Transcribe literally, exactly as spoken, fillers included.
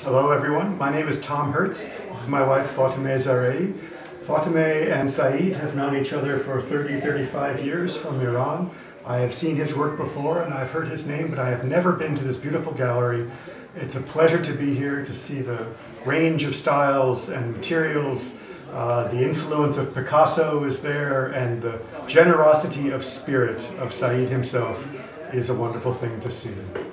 Hello everyone, my name is Tom Hertz. This is my wife Fatemeh Zarei. Fatemeh and Saeid have known each other for thirty, thirty-five years from Iran. I have seen his work before and I've heard his name, but I have never been to this beautiful gallery. It's a pleasure to be here to see the range of styles and materials. Uh, the influence of Picasso is there, and the generosity of spirit of Saeid himself is a wonderful thing to see.